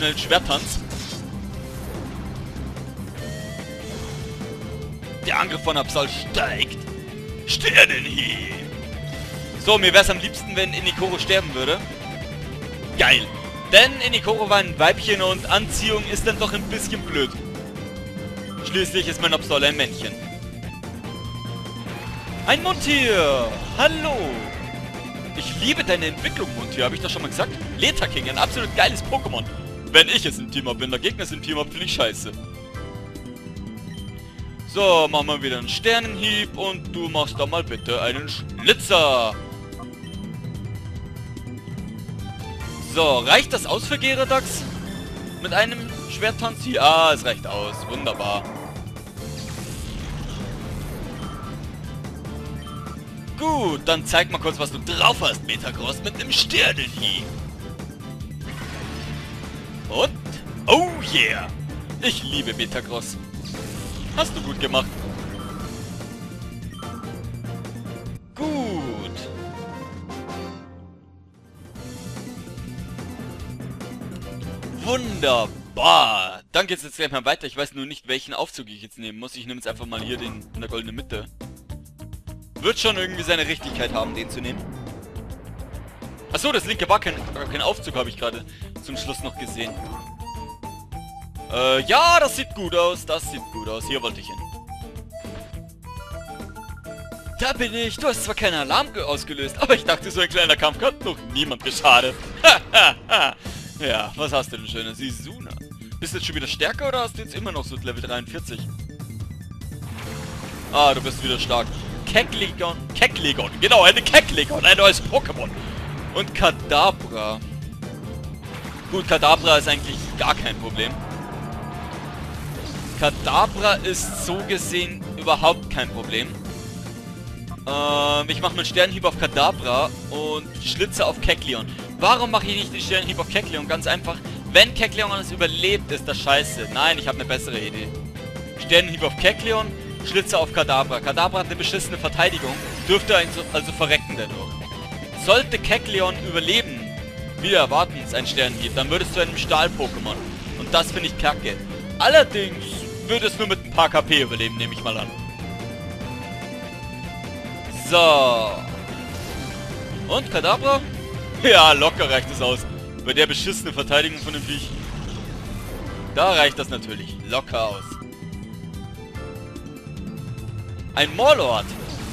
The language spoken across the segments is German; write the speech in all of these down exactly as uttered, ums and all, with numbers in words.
schnell Schwerttanz. Der Angriff von Absol steigt. Sternenhieb. So, mir wäre es am liebsten, wenn Inikoro sterben würde. Geil. Denn Inikoro war ein Weibchen und Anziehung ist dann doch ein bisschen blöd. Schließlich ist mein Absol ein Männchen. Ein Montier. Hallo. Ich liebe deine Entwicklung, Montier. Habe ich das schon mal gesagt? Letaking, ein absolut geiles Pokémon. Wenn ich es im Team-Up bin, der Gegner ist im Team-Up, finde ich scheiße. So, machen wir wieder einen Sternenhieb und du machst da mal bitte einen Schlitzer. So, reicht das aus für Gyarados? Mit einem Schwerttanz? Ja, es reicht aus. Wunderbar. Gut, dann zeig mal kurz, was du drauf hast, Metagross, mit einem Sternenhieb. Und? Oh yeah! Ich liebe Metagross. Hast du gut gemacht. Gut. Wunderbar. Dann geht's jetzt gleich mal weiter. Ich weiß nur nicht, welchen Aufzug ich jetzt nehmen muss. Ich nehme jetzt einfach mal hier den in der goldenen Mitte. Wird schon irgendwie seine Richtigkeit haben, den zu nehmen. Achso, das linke war kein, kein Aufzug, habe ich gerade zum Schluss noch gesehen. Äh, ja, das sieht gut aus. Das sieht gut aus. Hier wollte ich hin. Da bin ich. Du hast zwar keinen Alarm ausgelöst, aber ich dachte, so ein kleiner Kampf kann noch niemand geschadet. Ja, was hast du denn Schönes? Isuna. Bist du jetzt schon wieder stärker oder hast du jetzt immer noch so Level dreiundvierzig? Ah, du bist wieder stark. Keklegon. Keklegon. Genau, eine Keklegon. Ein neues Pokémon. Und Kadabra. Gut, Kadabra ist eigentlich gar kein Problem. Kadabra ist so gesehen überhaupt kein Problem. Ähm, ich mache meinen Sternenhieb auf Kadabra und Schlitze auf Kekleon. Warum mache ich nicht den Sternenhieb auf Kekleon? Ganz einfach. Wenn Kekleon es überlebt, ist das scheiße. Nein, ich habe eine bessere Idee. Sternenhieb auf Kekleon, Schlitze auf Kadabra. Kadabra hat eine beschissene Verteidigung, dürfte also, also verrecken dadurch. Sollte Kekleon überleben, wie erwarten es ein Sternenhieb, dann würdest du einem Stahl-Pokémon. Und das finde ich kacke. Allerdings würde es nur mit ein paar K P überleben, nehme ich mal an. So. Und Kadabra? Ja, locker reicht es aus. Bei der beschissenen Verteidigung von dem Viech. Da reicht das natürlich locker aus. Ein Morlord.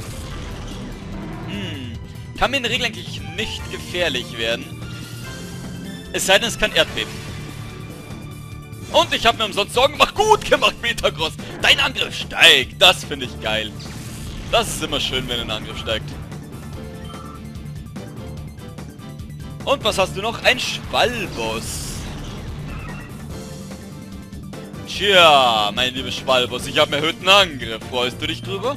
Hm. Kann mir in der Regel eigentlich nicht gefährlich werden. Es sei denn, es kann Erdbeben. Und ich habe mir umsonst Sorgen gemacht. Gut gemacht, Metagross. Dein Angriff steigt. Das finde ich geil. Das ist immer schön, wenn ein Angriff steigt. Und was hast du noch? Ein Schwalbos. Tja, mein lieber Schwalbos, ich habe einen erhöhten Angriff. Freust du dich drüber?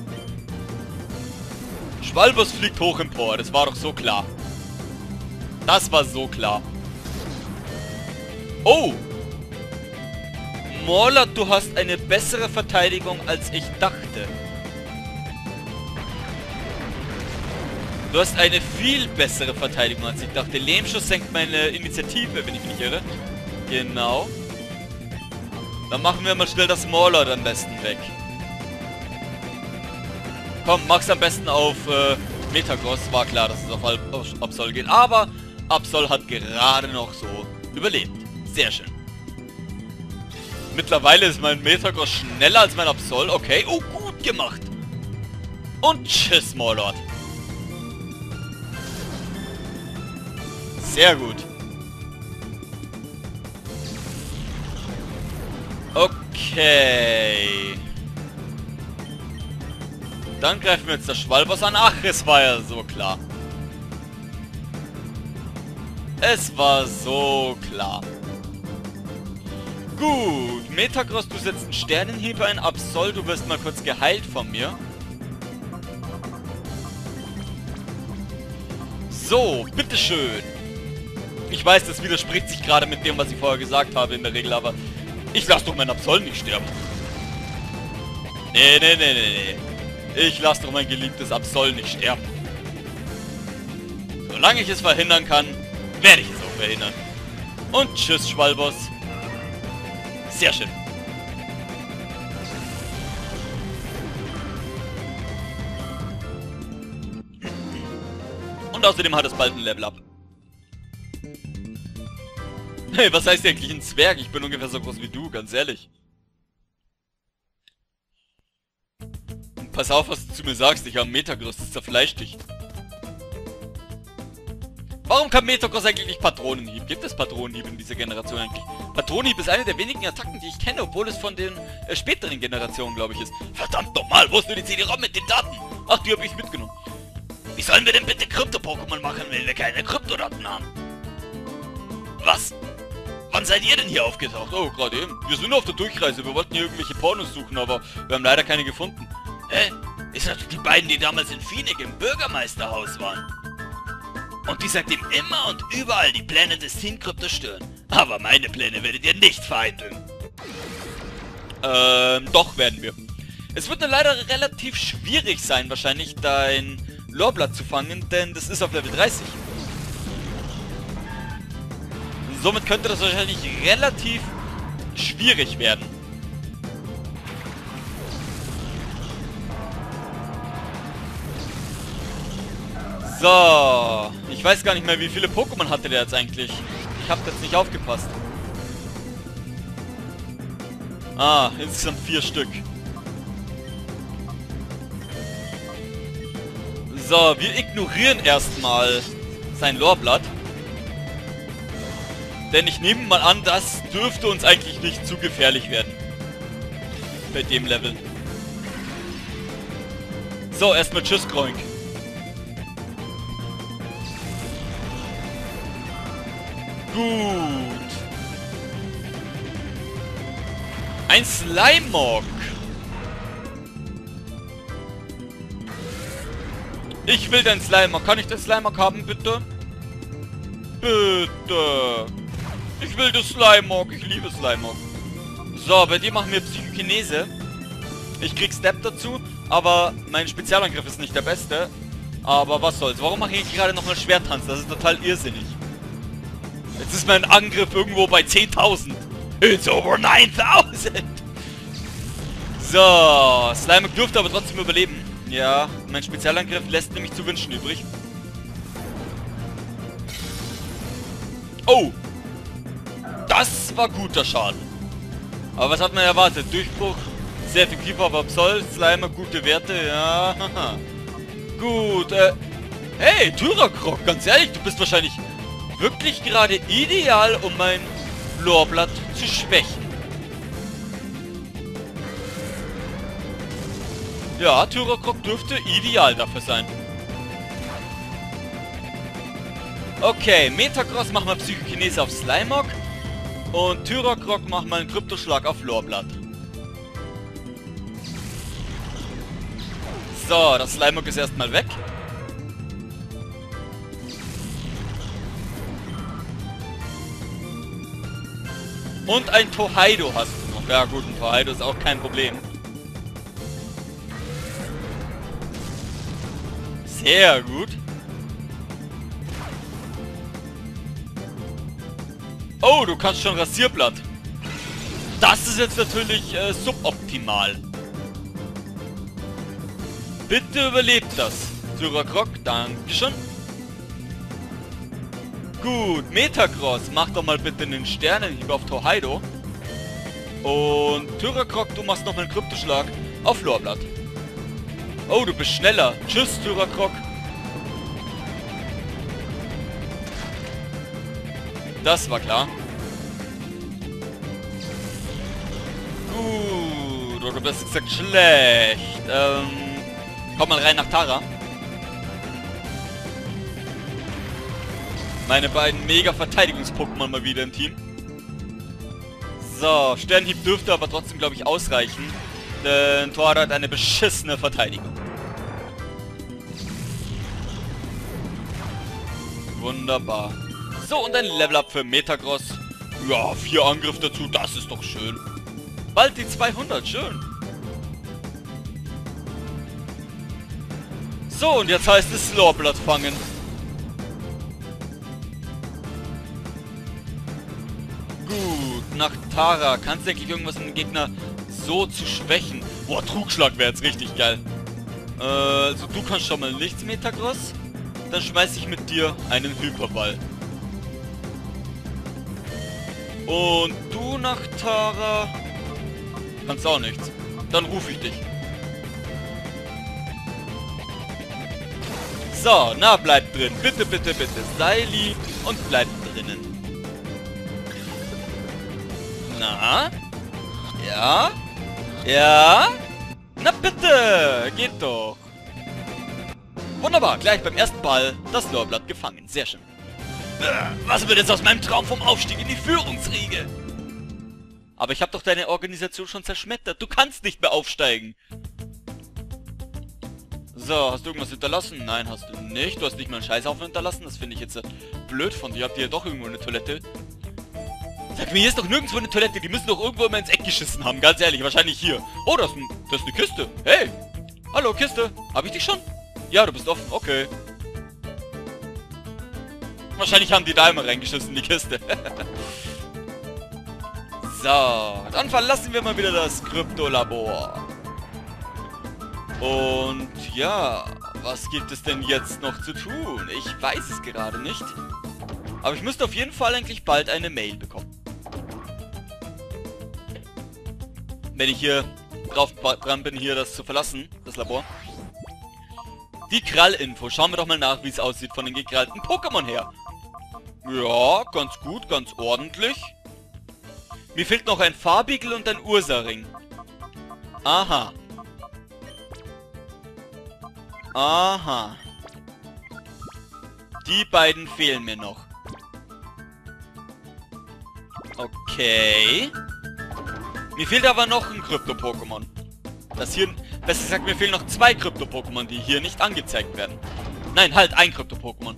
Schwalbos fliegt hoch empor. Das war doch so klar. Das war so klar. Oh! Morlord, du hast eine bessere Verteidigung, als ich dachte. Du hast eine viel bessere Verteidigung, als ich dachte. Lehmschuss senkt meine Initiative, wenn ich mich nicht irre. Genau. Dann machen wir mal schnell das Morlord am besten weg. Komm, mach's am besten auf äh, Metagross. War klar, dass es auf, auf Absol geht. Aber Absol hat gerade noch so überlebt. Sehr schön. Mittlerweile ist mein Metagross schneller als mein Absol. Okay. Oh, gut gemacht. Und tschüss, Morlord. Sehr gut. Okay. Dann greifen wir jetzt das Schwalbos an. Ach, es war ja so klar. Es war so klar. Gut. Metagross, du setzt einen Sternenhieb ein. Absol, du wirst mal kurz geheilt von mir. So, bitteschön. Ich weiß, das widerspricht sich gerade mit dem, was ich vorher gesagt habe in der Regel, aber ich lasse doch mein Absol nicht sterben. Nee, nee, nee, nee, nee. Ich lasse doch mein geliebtes Absol nicht sterben. Solange ich es verhindern kann, werde ich es auch verhindern. Und tschüss, Schwalbos. Sehr schön. Und außerdem hat es bald ein Level-Up. Hey, was heißt eigentlich ein Zwerg? Ich bin ungefähr so groß wie du, ganz ehrlich. Und pass auf, was du zu mir sagst. Ich habe Metagross, das zerfleischt dich. Warum kann Metagross eigentlich nicht Patronenhieb? Gibt es Patronenhieb in dieser Generation eigentlich? Patronenhieb ist eine der wenigen Attacken, die ich kenne, obwohl es von den äh, späteren Generationen, glaube ich, ist. Verdammt nochmal, wo ist nur die C D-ROM mit den Daten? Ach, die habe ich mitgenommen. Wie sollen wir denn bitte Krypto-Pokémon machen, wenn wir keine Kryptodaten haben? Was? Wann seid ihr denn hier aufgetaucht? Oh, gerade eben. Wir sind auf der Durchreise. Wir wollten hier irgendwelche Pornos suchen, aber wir haben leider keine gefunden. Hä? Ist das die beiden, die damals in Phoenix im Bürgermeisterhaus waren? Und die seitdem immer und überall die Pläne des Team Krypto stören. Aber meine Pläne werdet ihr nicht vereiteln. Ähm, doch werden wir. Es wird nur leider relativ schwierig sein, wahrscheinlich dein Lorblatt zu fangen, denn das ist auf Level dreißig. Somit könnte das wahrscheinlich relativ schwierig werden. So, ich weiß gar nicht mehr, wie viele Pokémon hatte der jetzt eigentlich. Ich habe jetzt nicht aufgepasst. Ah, insgesamt vier Stück. So, wir ignorieren erstmal sein Lorblatt. Denn ich nehme mal an, das dürfte uns eigentlich nicht zu gefährlich werden. Bei dem Level. So, erstmal tschüss, Kroink. Gut. Ein Slimog. Ich will den Slimog. Kann ich den Slimog haben, bitte? Bitte. Ich will das Slimog. Ich liebe Slimog. So, bei dir machen wir Psychokinese. Ich krieg Step dazu, aber mein Spezialangriff ist nicht der beste. Aber was soll's. Warum mache ich gerade nochmal Schwerttanz? Das ist total irrsinnig. Jetzt ist mein Angriff irgendwo bei zehntausend. It's over neuntausend. So, Slimog dürfte aber trotzdem überleben. Ja, mein Spezialangriff lässt nämlich zu wünschen übrig. Oh! Das war guter Schaden. Aber was hat man erwartet? Durchbruch, sehr effektiv auf Absol, Slimog, gute Werte, ja. Gut, äh... Hey, Tyrakrok, ganz ehrlich, du bist wahrscheinlich wirklich gerade ideal, um mein Lorblatt zu schwächen. Ja, Tyrakrok dürfte ideal dafür sein. Okay, Metagross machen wir Psychokinese auf Slimog. Und Tyrakrok machen wir einen Kryptoschlag auf Lorblatt. So, das Slimog ist erstmal weg. Und ein Tohaido hast du noch. Ja gut, ein Tohaido ist auch kein Problem. Sehr gut. Oh, du kannst schon Rasierblatt. Das ist jetzt natürlich äh, suboptimal. Bitte überlebt das. Tyrakrok, dankeschön. Gut, Metagross, mach doch mal bitte einen Sternenhieb auf Tohaido. Und Tyrakrok, du machst noch mal einen Kryptoschlag auf Lorblatt. Oh, du bist schneller. Tschüss, Tyrakrok. Das war klar. Gut, oder besser gesagt schlecht. Ähm, komm mal rein nach Tara. Meine beiden Mega-Verteidigungs-Pokémon mal wieder im Team. So, Sternhieb dürfte aber trotzdem, glaube ich, ausreichen. Denn Thor hat eine beschissene Verteidigung. Wunderbar. So, und ein Level-Up für Metagross. Ja, vier Angriff dazu, das ist doch schön. Bald die zweihundert, schön. So, und jetzt heißt es Lorblatt fangen. Gut, nach Tara. Kannst du eigentlich irgendwas, um den Gegner so zu schwächen? Boah, Trugschlag wäre jetzt richtig geil. Äh, also du kannst schon mal nichts, Metagross. Dann schmeiß ich mit dir einen Hyperball. Und du nach Tara... Kannst auch nichts. Dann rufe ich dich. So, na, bleib drin. Bitte, bitte, bitte. Sei lieb und bleib drinnen. Na? Ja? Ja? Na bitte! Geht doch. Wunderbar, gleich beim ersten Ball das Lorbeerblatt gefangen. Sehr schön. Was wird jetzt aus meinem Traum vom Aufstieg in die Führungsriege? Aber ich habe doch deine Organisation schon zerschmettert. Du kannst nicht mehr aufsteigen. So, hast du irgendwas hinterlassen? Nein, hast du nicht. Du hast nicht mal einen Scheißhaufen hinterlassen. Das finde ich jetzt äh, blöd von dir. Habt ihr doch irgendwo eine Toilette? Sag mir, hier ist doch nirgendwo eine Toilette. Die müssen doch irgendwo immer ins Eck geschissen haben. Ganz ehrlich, wahrscheinlich hier. Oh, das ist, ein, das ist eine Kiste. Hey! Hallo, Kiste. Hab ich dich schon? Ja, du bist offen. Okay. Wahrscheinlich haben die da immer reingeschissen in die Kiste. So, dann verlassen wir mal wieder das Kryptolabor. Und ja, was gibt es denn jetzt noch zu tun? Ich weiß es gerade nicht. Aber ich müsste auf jeden Fall eigentlich bald eine Mail bekommen. Wenn ich hier drauf dran bin, hier das zu verlassen, das Labor. Die Krall-Info. Schauen wir doch mal nach, wie es aussieht von den gekrallten Pokémon her. Ja, ganz gut, ganz ordentlich. Mir fehlt noch ein Farbigel und ein Ursaring. Aha. Aha. Die beiden fehlen mir noch. Okay. Mir fehlt aber noch ein Krypto-Pokémon. Das hier... Besser gesagt, mir fehlen noch zwei Krypto-Pokémon, die hier nicht angezeigt werden. Nein, halt, ein Krypto-Pokémon.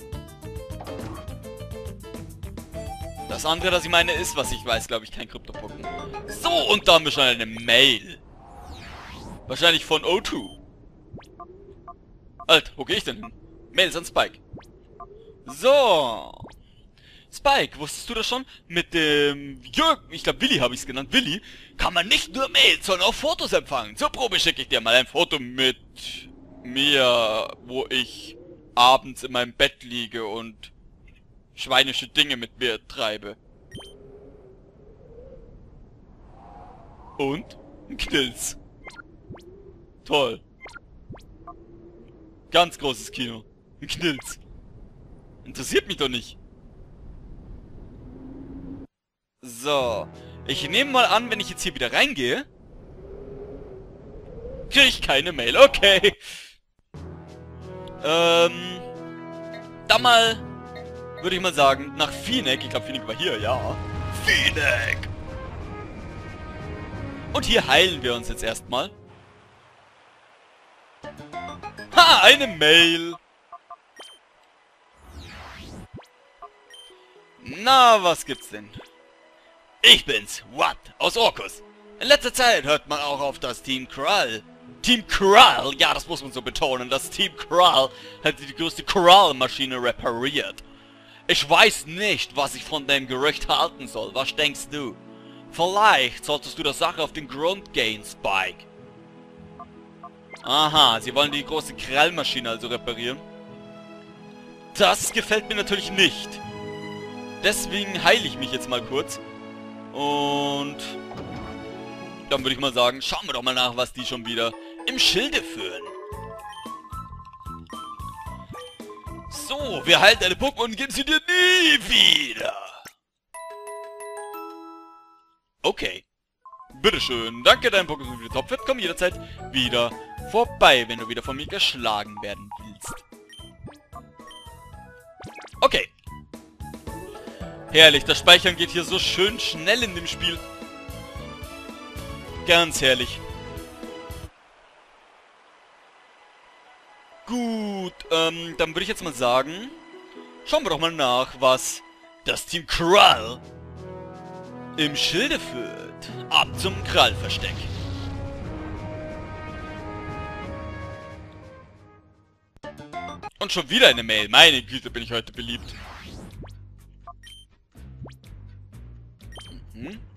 Das andere, das ich meine, ist, was ich weiß, glaube ich, kein Krypto-Pokémon. So, und da haben wir schon eine Mail. Wahrscheinlich von O zwei. Alter, wo gehe ich denn hin? Mails an Spike. So. Spike, wusstest du das schon? Mit dem Jürgen, ich glaube Willi habe ich es genannt, Willi, kann man nicht nur Mails, sondern auch Fotos empfangen. Zur Probe schicke ich dir mal ein Foto mit mir, wo ich abends in meinem Bett liege und schweinische Dinge mit mir treibe. Und? Ein Knilz. Toll. Ganz großes Kino. Ein Knilz. Interessiert mich doch nicht. So. Ich nehme mal an, wenn ich jetzt hier wieder reingehe, kriege ich keine Mail. Okay. Ähm. Dann mal, würde ich mal sagen, nach Finek. Ich glaube, Finek war hier, ja. Finek! Und hier heilen wir uns jetzt erstmal. Ha, eine Mail. Na, was gibt's denn? Ich bin's, Watt, aus Orkus. In letzter Zeit hört man auch auf das Team Krall. Team Krall, ja, das muss man so betonen. Das Team Krall hat die größte Krall-Maschine repariert. Ich weiß nicht, was ich von dem Gerücht halten soll. Was denkst du? Vielleicht solltest du der Sache auf den Grund gehen, Spike. Aha, sie wollen die große Krallmaschine also reparieren. Das gefällt mir natürlich nicht. Deswegen heile ich mich jetzt mal kurz. Und dann würde ich mal sagen, schauen wir doch mal nach, was die schon wieder im Schilde führen. So, wir heilen deine Pokémon und geben sie dir nie wieder. Okay. Bitteschön. Danke, dein Pokémon für die Topfit. Komm jederzeit wieder vorbei, wenn du wieder von mir geschlagen werden willst. Okay. Herrlich, das Speichern geht hier so schön schnell in dem Spiel. Ganz herrlich. Gut, ähm, dann würde ich jetzt mal sagen, schauen wir doch mal nach, was das Team Krall im Schilde führt. Ab zum Krallversteck. Und schon wieder eine Mail. Meine Güte, bin ich heute beliebt. Mhm.